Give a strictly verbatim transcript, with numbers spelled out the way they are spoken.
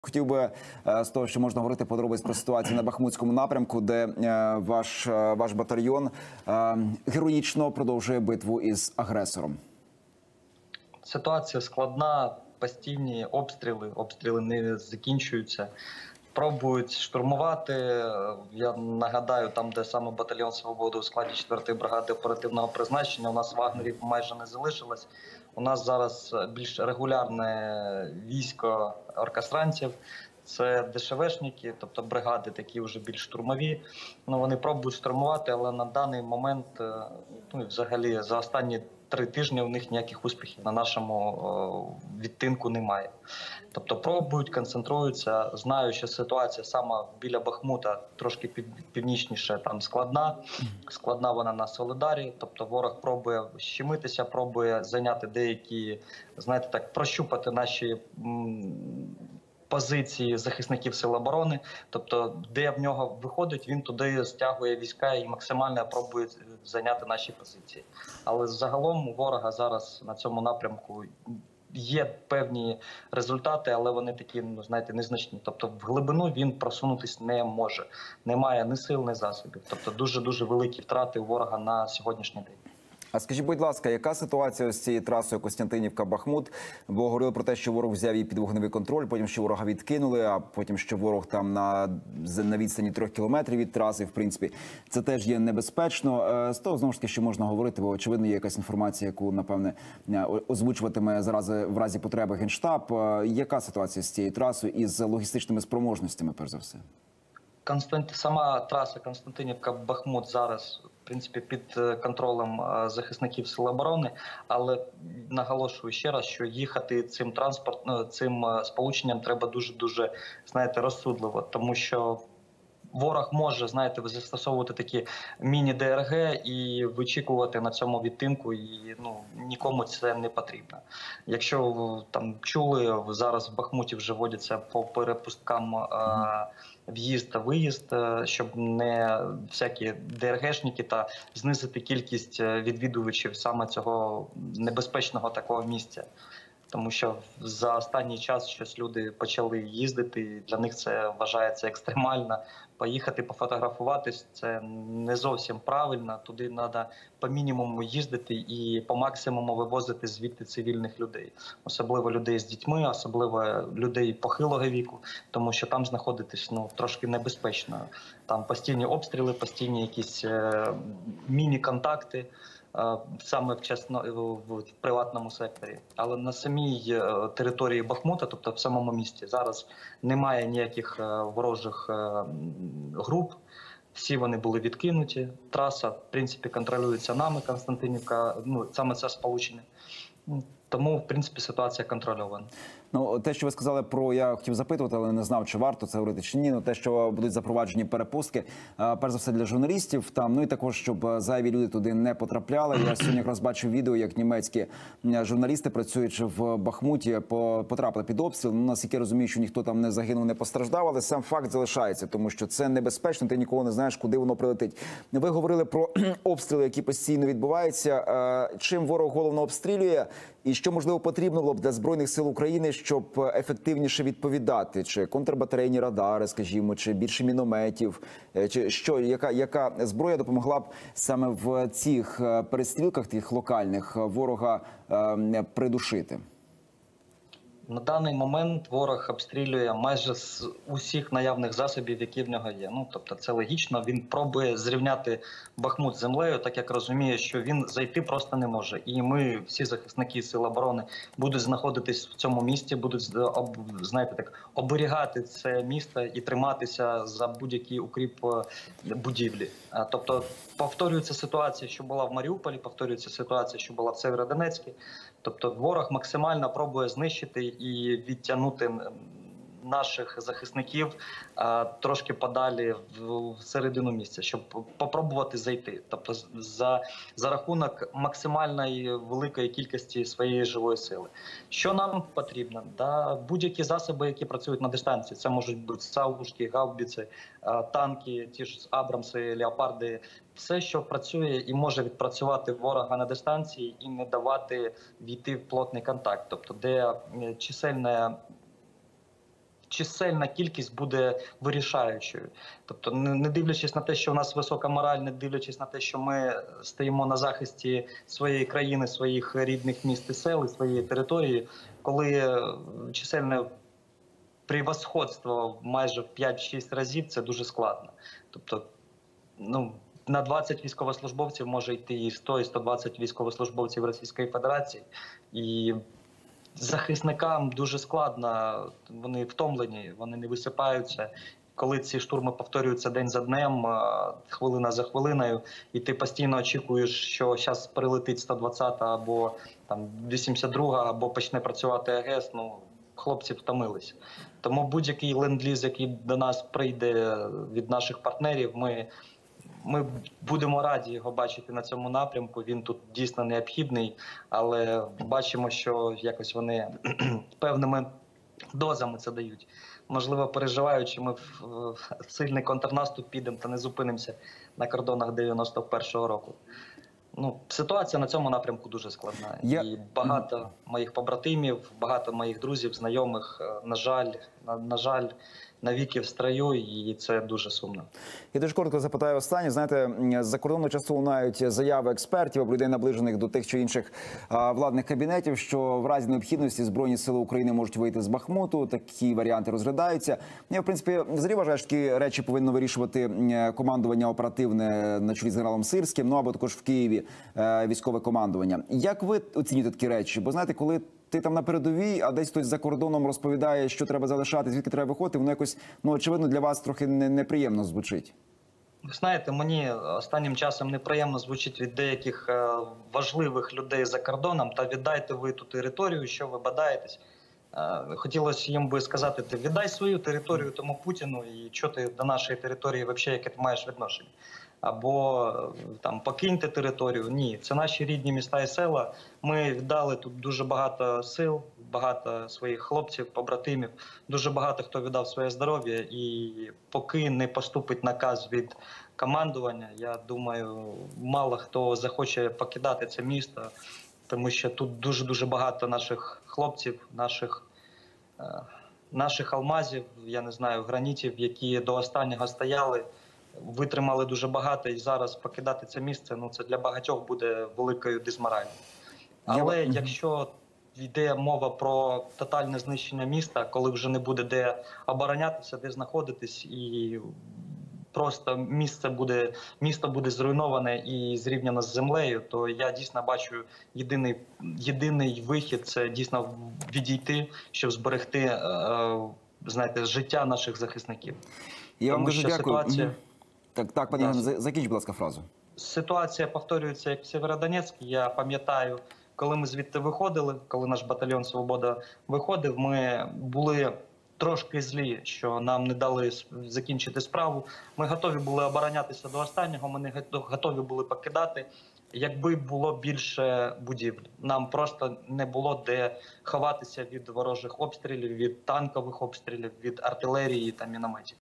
Хотів би з того, що можна говорити подробиць про ситуацію на Бахмутському напрямку, де ваш, ваш батальйон героїчно продовжує битву із агресором. Ситуація складна, постійні обстріли, обстріли не закінчуються. Пробують штурмувати. Я нагадаю, там, де саме батальйон «Свобода» у складі четвертої бригади оперативного призначення, у нас вагнерів майже не залишилось. У нас зараз більш регулярне військо оркестранців. Це ДШВшники, тобто бригади такі вже більш штурмові. Ну, вони пробують штурмувати, але на даний момент, ну, взагалі, за останні три тижні у них ніяких успіхів на нашому відтинку немає. Тобто пробують, концентруються. Знаю, що ситуація саме біля Бахмута, трошки північніше, там складна. Складна вона на Солидарі. Тобто ворог пробує щемитися, пробує зайняти деякі, знаєте, так, прощупати наші позиції захисників Сил оборони, тобто де в нього виходить, він туди стягує війська і максимально пробує зайняти наші позиції. Але загалом у ворога зараз на цьому напрямку є певні результати, але вони такі, ну, знаєте, незначні. Тобто в глибину він просунутись не може. Немає ні сил, ні засобів. Тобто дуже-дуже великі втрати у ворога на сьогоднішній день. А скажіть, будь ласка, яка ситуація з цією трасою Костянтинівка-Бахмут? Бо говорили про те, що ворог взяв її під вогневий контроль, потім що ворога відкинули, а потім що ворог там на, на відстані трьох кілометрів від траси, в принципі, це теж є небезпечно. З того, знову ж таки, що можна говорити, бо, очевидно, є якась інформація, яку, напевне, озвучуватиме зараз в разі потреби Генштаб. Яка ситуація з цією трасою і з логістичними спроможностями, перш за все? Констант... Сама траса Константинівка-Бахмут зараз, в принципі, під контролем захисників Сил оборони, але наголошую ще раз, що їхати цим транспортним, цим сполученням треба дуже-дуже, знаєте, розсудливо, тому що ворог може, знаєте, застосовувати такі міні-Д Р Г і вичікувати на цьому відтинку, і, ну, нікому це не потрібно. Якщо там чули, зараз в Бахмуті вже вводяться по перепусткам е в'їзд та виїзд, щоб не всякі Д Р Гшники та знизити кількість відвідувачів саме цього небезпечного такого місця. Тому що за останній час щось люди почали їздити, і для них це вважається екстремально. Поїхати пофотографуватись – це не зовсім правильно. Туди треба по мінімуму їздити і по максимуму вивозити звідти цивільних людей. Особливо людей з дітьми, особливо людей похилого віку, тому що там знаходитись, ну, трошки небезпечно. Там постійні обстріли, постійні якісь е міні-контакти. Саме в, чесно, в приватному секторі. Але на самій території Бахмута, тобто в самому місті, зараз немає ніяких ворожих груп. Всі вони були відкинуті. Траса, в принципі, контролюється нами, Константинівка, ну, саме це сполучення. Тому, в принципі, ситуація контрольована. Ну, те, що ви сказали про, я хотів запитувати, але не знав, чи варто це говорити, чи ні. Ну, те, що будуть запроваджені перепустки, перш за все для журналістів, там, ну і також, щоб зайві люди туди не потрапляли. Я сьогодні якраз бачив відео, як німецькі журналісти, працюючи в Бахмуті, потрапили під обстріл. Ну, наскільки я розумію, що ніхто там не загинув, не постраждав, але сам факт залишається, тому що це небезпечно, ти ніколи не знаєш, куди воно прилетить. Ви говорили про обстріли, які постійно відбуваються. Чим ворог головно обстрілює? І що, можливо, потрібно було б для Збройних сил України, щоб ефективніше відповідати? Чи контрбатарейні радари, скажімо, чи більше мінометів? Чи що, яка, яка зброя допомогла б саме в цих перестрілках, тих локальних, ворога е, придушити? На даний момент ворог обстрілює майже з усіх наявних засобів, які в нього є. Ну, тобто це логічно, він пробує зрівняти Бахмут з землею, так як розуміє, що він зайти просто не може. І ми, всі захисники Сил оборони, будуть знаходитись в цьому місті, будуть, знаєте, так, оберігати це місто і триматися за будь-який укріп будівлі. Тобто повторюється ситуація, що була в Маріуполі, повторюється ситуація, що була в Сєвєродонецьку. Тобто ворог максимально пробує знищити і відтягнути наших захисників а, трошки подалі в, в середину місця, щоб попробувати зайти. Тобто за, за рахунок максимальної великої кількості своєї живої сили. Що нам потрібно? Да, будь-які засоби, які працюють на дистанції. Це можуть бути саушки, гаубиці, а, танки, ті ж Абрамси, Леопарди. Все, що працює і може відпрацювати ворога на дистанції і не давати війти в плотний контакт. Тобто де чисельне чисельна кількість буде вирішаючою. Тобто, не дивлячись на те, що у нас висока мораль, не дивлячись на те, що ми стоїмо на захисті своєї країни, своїх рідних міст і сел, і своєї території, коли чисельне превосходство майже в п'ять-шість разів, це дуже складно. Тобто, ну, на двадцять військовослужбовців може йти і сто, і сто двадцять військовослужбовців Російської Федерації. І захисникам дуже складно, вони втомлені, вони не висипаються. Коли ці штурми повторюються день за днем, хвилина за хвилиною, і ти постійно очікуєш, що зараз прилетить сто двадцята або там вісімдесят друга, або почне працювати АГС, ну, хлопці втомились. Тому будь-який ленд-ліз, який до нас прийде від наших партнерів, ми, ми будемо раді його бачити на цьому напрямку. Він тут дійсно необхідний, але бачимо, що якось вони певними дозами це дають. Можливо, переживаючи, ми в сильний контрнаступ підемо та не зупинимося на кордонах дев'яносто першого року. Ну, ситуація на цьому напрямку дуже складна. Я... І багато моїх побратимів, багато моїх друзів, знайомих, на жаль, на, на жаль, навіки в строю, і це дуже сумно. Я дуже коротко запитаю останнє. Знаєте, з-за кордону часто лунають заяви експертів або людей, наближених до тих чи інших а, владних кабінетів, що в разі необхідності Збройні сили України можуть вийти з Бахмуту. Такі варіанти розглядаються. Я, в принципі, взагалі вважаю, що такі речі повинно вирішувати командування оперативне на чолі з генералом Сирським, ну або також в Києві е, військове командування. Як ви оцінюєте такі речі? Бо, знаєте, коли ти там на передовій, а десь хтось за кордоном розповідає, що треба залишати, звідки треба виходити, воно якось, ну, очевидно, для вас трохи не, неприємно звучить. Ви знаєте, мені останнім часом неприємно звучить від деяких е, важливих людей за кордоном, та віддайте ви ту територію, що ви бадаєтесь. Е, хотілося їм би сказати, ти віддай свою територію тому Путіну, і що ти до нашої території взагалі, яке ти маєш відношення. Або там покиньте територію. Ні, це наші рідні міста і села. Ми віддали тут дуже багато сил, багато своїх хлопців, побратимів, дуже багато хто віддав своє здоров'я. І поки не поступить наказ від командування, я думаю, мало хто захоче покидати це місто, тому що тут дуже-дуже багато наших хлопців, наших, е, наших алмазів, я не знаю, гранітів, які до останнього стояли, витримали дуже багато, і зараз покидати це місце, ну, це для багатьох буде великою дисморалью. Але Я... якщо йде мова про тотальне знищення міста, коли вже не буде де оборонятися, де знаходитись, і просто місце буде, місто буде зруйноване і зрівняно з землею, то я дійсно бачу єдиний, єдиний вихід – це дійсно відійти, щоб зберегти, е, знаєте, життя наших захисників. Я вам Тому дуже що дякую. ситуація... Так, так, пані Ганно, закінчіть, будь ласка, фразу. Ситуація повторюється як в Сєвєродонецьку. Я пам'ятаю, коли ми звідти виходили, коли наш батальйон «Свобода» виходив, ми були трошки злі, що нам не дали закінчити справу. Ми готові були оборонятися до останнього, ми не готові були покидати, якби було більше будівель. Нам просто не було де ховатися від ворожих обстрілів, від танкових обстрілів, від артилерії та мінометів.